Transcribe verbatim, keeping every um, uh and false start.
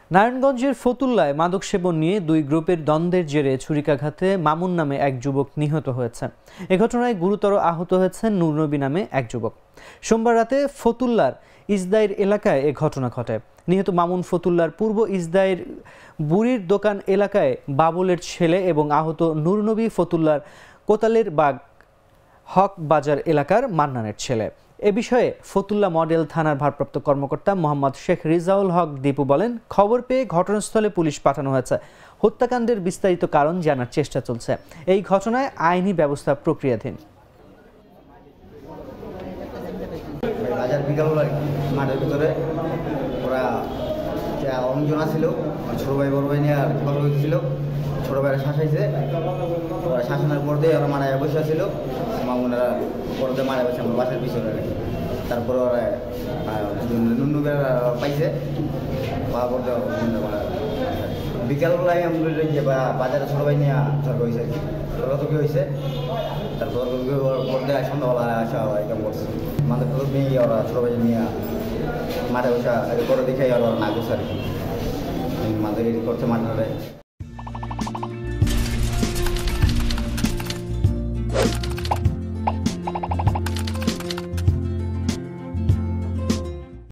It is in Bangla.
নারায়ণগঞ্জের ফতুল্লায় মাদক সেবন নিয়ে দুই গ্রুপের দ্বন্দ্বের জেরে ছুরিকাঘাতে মামুন নামে এক যুবক নিহত হয়েছে। এ ঘটনায় গুরুতর আহত হয়েছেন নূরনবী নামে এক যুবক। সোমবার রাতে ফতুল্লার ইসদাইর এলাকায় এ ঘটনা ঘটে। নিহত মামুন ফতুল্লার পূর্ব ইসদাইর বুড়ির দোকান এলাকায় বাবুলের ছেলে এবং আহত নূরনবী ফতুল্লার কোতালের বাগ হক বাজার এলাকার মান্নানের ছেলে। এ বিষয়ে ফতুল্লা মডেল থানার ভারপ্রাপ্ত কর্মকর্তা মোহাম্মদ শেখ রিজাউল হক দীপু বলেন, খবর পেয়ে ঘটনাস্থলে পুলিশ পাঠানো হয়েছে। হত্যাকাণ্ডের বিস্তারিত কারণ জানার চেষ্টা চলছে। এই ঘটনায় আইনি ব্যবস্থা প্রক্রিয়াধীন। বাজার বিকাল মাঠের ভিতরে ওরা অঞ্জনা ছিল, ছোটো ভাই বড় ভাই নিয়ে আর গল্প ছিল। ছোটো ভাইয়ের শাসাইছে, ওরা শাসনের পর দিয়ে ওরা মারা বসে ছিল। মামুনেরা পরে মারা বসে আমার বাসার পিছনে। তারপরে ওরা নুনুবের পাইছে, পাওয়া পর বিকালবেলায় আমরা গিয়ে বাজারে ছোটো ভাই নিয়ে ঝড় হয়েছে আর কি। তর্কাতর্কি হয়েছে, তারপর পর দিয়ে সন্ধ্যাবেলা আসা এরকম করছে। মাদের প্রথম নিয়ে ওরা ছোটো ভাই নিয়ে মাঠে বসা করে দেখে ওরা না করছে আর কি। মাদের করছে মাঠে।